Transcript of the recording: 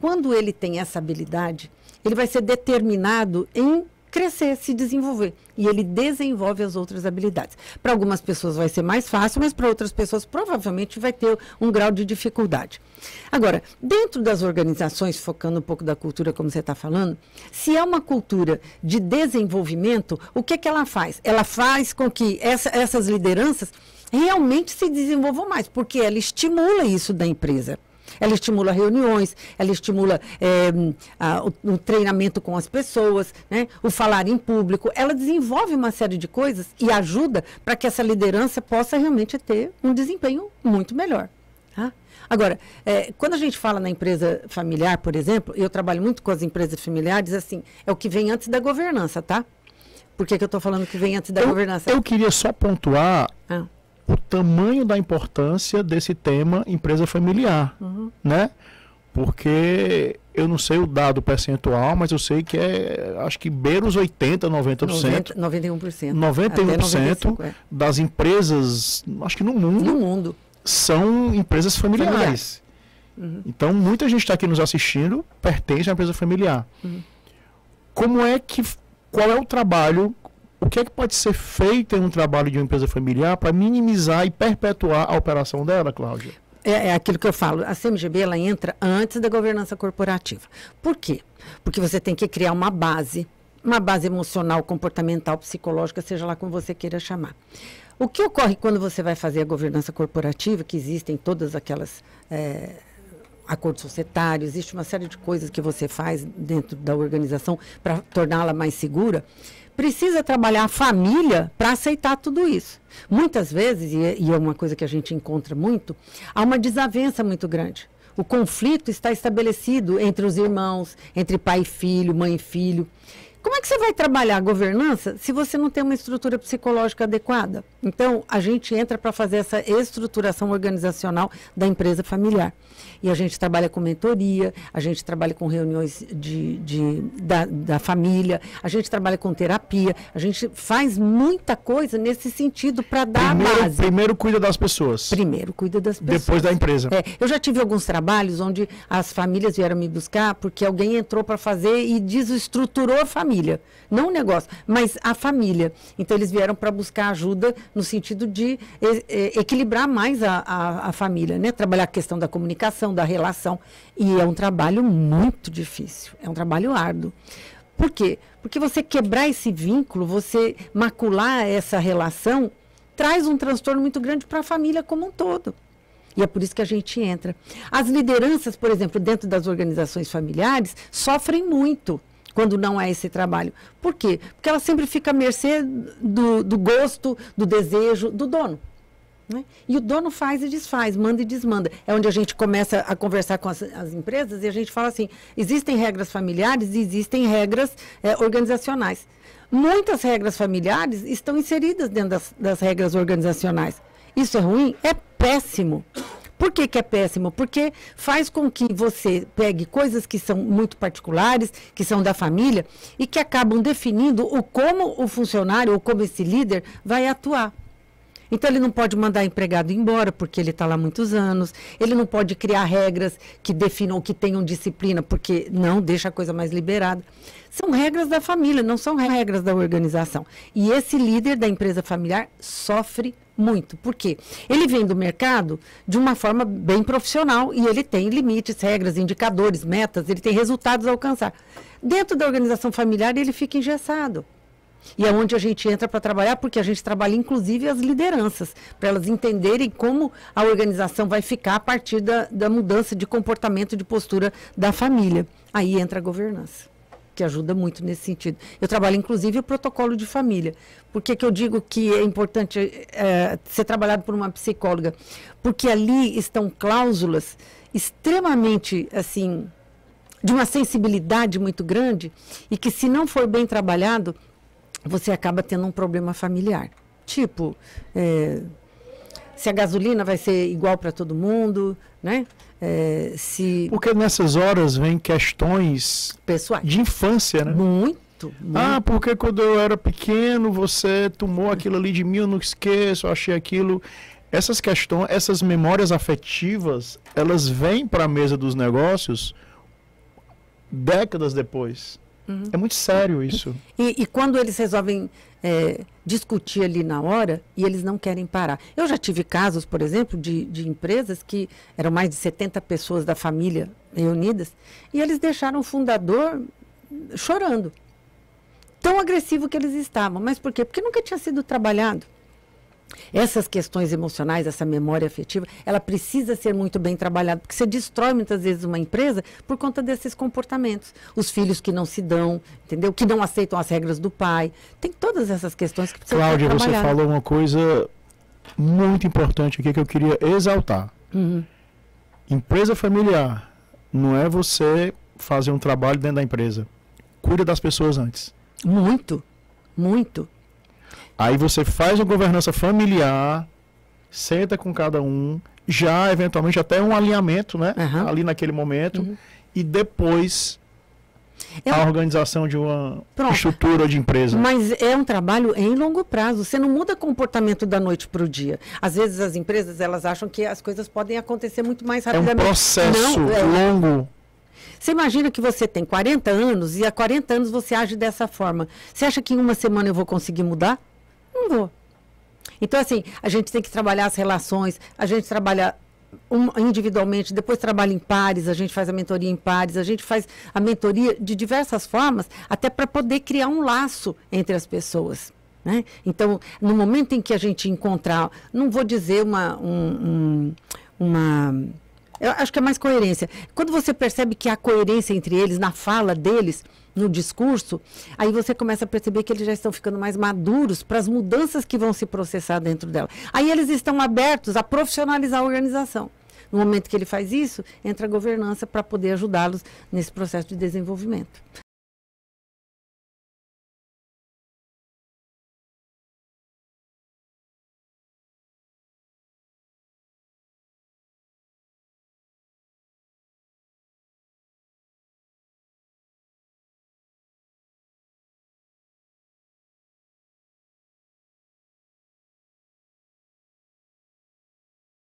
quando ele tem essa habilidade, ele vai ser determinado em crescer, se desenvolver. E ele desenvolve as outras habilidades. Para algumas pessoas vai ser mais fácil, mas para outras pessoas provavelmente vai ter um grau de dificuldade. Agora, dentro das organizações, focando um pouco da cultura, como você está falando, se é uma cultura de desenvolvimento, o que ela faz? Ela faz com que essas lideranças realmente se desenvolvam mais, porque ela estimula isso da empresa. Ela estimula reuniões, ela estimula o treinamento com as pessoas, né? O falar em público. Ela desenvolve uma série de coisas e ajuda para que essa liderança possa realmente ter um desempenho muito melhor. Tá? Agora, quando a gente fala na empresa familiar, por exemplo, eu trabalho muito com as empresas familiares, assim, é o que vem antes da governança, tá? Por que eu estou falando que vem antes da governança? Eu queria só pontuar o tamanho da importância desse tema empresa familiar, né? Porque eu não sei o dado percentual, mas eu sei que acho que beira os 80%, 90%. 91%. 91% das empresas, acho que no mundo, são empresas familiares. Então, muita gente está aqui nos assistindo, pertence à empresa familiar. Qual é o trabalho, o que é que pode ser feito em um trabalho de uma empresa familiar para minimizar e perpetuar a operação dela, Cláudia? É aquilo que eu falo, a CMGB ela entra antes da governança corporativa. Por quê? Porque você tem que criar uma base emocional, comportamental, psicológica, seja lá como você queira chamar. O que ocorre quando você vai fazer a governança corporativa, que existem todas aquelas acordos societários, existe uma série de coisas que você faz dentro da organização para torná-la mais segura, precisa trabalhar a família para aceitar tudo isso. Muitas vezes, e é uma coisa que a gente encontra muito, há uma desavença muito grande. O conflito está estabelecido entre os irmãos, entre pai e filho, mãe e filho. Como é que você vai trabalhar a governança se você não tem uma estrutura psicológica adequada? Então, a gente entra para fazer essa estruturação organizacional da empresa familiar. E a gente trabalha com mentoria, a gente trabalha com reuniões da família, a gente trabalha com terapia, a gente faz muita coisa nesse sentido para dar a base. Primeiro cuida das pessoas. Primeiro cuida das pessoas. Depois da empresa. Eu já tive alguns trabalhos onde as famílias vieram me buscar porque alguém entrou para fazer e desestruturou a família. Não o negócio, mas a família. Então, eles vieram para buscar ajuda no sentido de equilibrar mais a família, né? Trabalhar a questão da comunicação, da relação. E é um trabalho muito difícil, é um trabalho árduo. Por quê? Porque você quebrar esse vínculo, você macular essa relação, traz um transtorno muito grande para a família como um todo. E é por isso que a gente entra. As lideranças, por exemplo, dentro das organizações familiares, sofrem muito quando não é esse trabalho. Por quê? Porque ela sempre fica à mercê do gosto, do desejo do dono. Né? E o dono faz e desfaz, manda e desmanda. É onde a gente começa a conversar com as empresas e a gente fala assim, existem regras familiares e existem regras organizacionais. Muitas regras familiares estão inseridas dentro das regras organizacionais. Isso é ruim? É péssimo. Por que é péssimo? Porque faz com que você pegue coisas que são muito particulares, que são da família, e que acabam definindo como o funcionário ou como esse líder vai atuar. Então, ele não pode mandar empregado embora, porque ele está lá há muitos anos. Ele não pode criar regras que definam, que tenham disciplina, porque não deixa a coisa mais liberada. São regras da família, não são regras da organização. E esse líder da empresa familiar sofre muito. Por quê? Ele vem do mercado de uma forma bem profissional e ele tem limites, regras, indicadores, metas, ele tem resultados a alcançar. Dentro da organização familiar, ele fica engessado. E é onde a gente entra para trabalhar, porque a gente trabalha inclusive as lideranças, para elas entenderem como a organização vai ficar a partir da mudança de comportamento, de postura da família. Aí entra a governança, que ajuda muito nesse sentido. Eu trabalho inclusive o protocolo de família. Por que eu digo que é importante ser trabalhado por uma psicóloga? Porque ali estão cláusulas extremamente, assim, de uma sensibilidade muito grande e que, se não for bem trabalhado, você acaba tendo um problema familiar. Tipo, se a gasolina vai ser igual para todo mundo, né? Porque nessas horas vem questões pessoais de infância, né? Muito. Ah, porque quando eu era pequeno você tomou aquilo ali de mim, eu não esqueço, eu achei aquilo. Essas questões, essas memórias afetivas, elas vêm para a mesa dos negócios décadas depois. É muito sério isso. E quando eles resolvem discutir ali na hora, e eles não querem parar. Eu já tive casos, por exemplo, de empresas que eram mais de 70 pessoas da família reunidas, e eles deixaram o fundador chorando. Tão agressivo que eles estavam. Mas por quê? Porque nunca tinha sido trabalhado. Essas questões emocionais, essa memória afetiva, ela precisa ser muito bem trabalhada, porque você destrói muitas vezes uma empresa por conta desses comportamentos. Os filhos que não se dão, entendeu? Que não aceitam as regras do pai. Tem todas essas questões que precisam ser trabalhadas. Cláudia, você falou uma coisa muito importante aqui que eu queria exaltar. Empresa familiar não é você fazer um trabalho dentro da empresa. Cuida das pessoas antes. Muito, muito. Aí você faz uma governança familiar, senta com cada um, já eventualmente até um alinhamento, né? Ali naquele momento, e depois a organização de uma estrutura de empresa. Mas é um trabalho em longo prazo. Você não muda comportamento da noite para o dia. Às vezes as empresas elas acham que as coisas podem acontecer muito mais rapidamente. É um processo longo. Você imagina que você tem 40 anos e há 40 anos você age dessa forma. Você acha que em uma semana eu vou conseguir mudar? Não vou. Então, assim, a gente tem que trabalhar as relações, a gente trabalha individualmente, depois trabalha em pares, a gente faz a mentoria em pares, a gente faz a mentoria de diversas formas, até para poder criar um laço entre as pessoas. Né? Então, no momento em que a gente encontrar, não vou dizer eu acho que é mais coerência. Quando você percebe que há coerência entre eles, na fala deles, no discurso, aí você começa a perceber que eles já estão ficando mais maduros para as mudanças que vão se processar dentro dela. Aí eles estão abertos a profissionalizar a organização. No momento que ele faz isso, entra a governança para poder ajudá-los nesse processo de desenvolvimento.